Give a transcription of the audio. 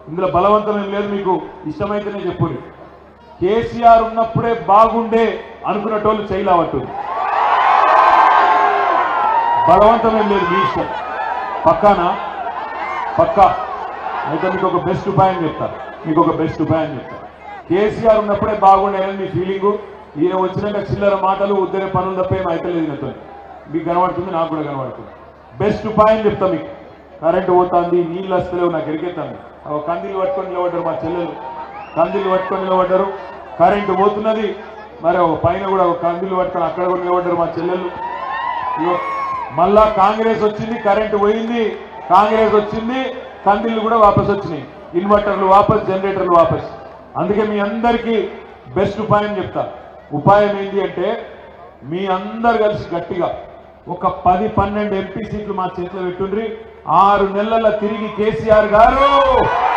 ఇందులో బలవంతం ఏం లేదు, మీకు ఇష్టమైతేనే చెప్పుని. కేసీఆర్ ఉన్నప్పుడే బాగుండే అనుకున్నటోళ్ళు చేయలేవట్టుంది. బలవంతం ఏం లేదు, మీ ఇష్టం. పక్కానా? పక్కా. అయితే మీకు ఒక బెస్ట్ ఉపాయం చెప్తా, కేసీఆర్ ఉన్నప్పుడే బాగుండేదని మీ ఫీలింగు. ఈయన వచ్చినాక చిల్లర మాటలు ఉద్దరే పనులు తప్ప ఏం అయితే లేదు నాతో. మీకు కనబడుతుంది, నాకు కూడా కనబడుతుంది. బెస్ట్ ఉపాయం చెప్తా మీకు. కరెంటు పోతుంది, నీళ్ళు వస్తలేవు, నాకు ఎరికెత్తాను. కందిలు పట్టుకొని నిలబడ్డారు మా చెల్లెలు, కరెంటు పోతున్నది. మరి పైన కూడా కందిలు పట్టుకొని అక్కడ కూడా నిలబడ్డారు మా చెల్లెలు. మళ్ళా కాంగ్రెస్ వచ్చింది, కరెంటు పోయింది, కందిళ్ళు కూడా వాపస్ వచ్చినాయి, ఇన్వర్టర్లు వాపస్, జనరేటర్లు వాపస్. అందుకే మీ అందరికీ బెస్ట్ ఉపాయం చెప్తా. ఉపాయం ఏంటి అంటే, మీ అందరు కలిసి గట్టిగా ఒక 10-12 ఎంపీ సీట్లు మా చేతిలో పెట్టుండ్రి. 6 నెలల తిరిగి కేసీఆర్ గారు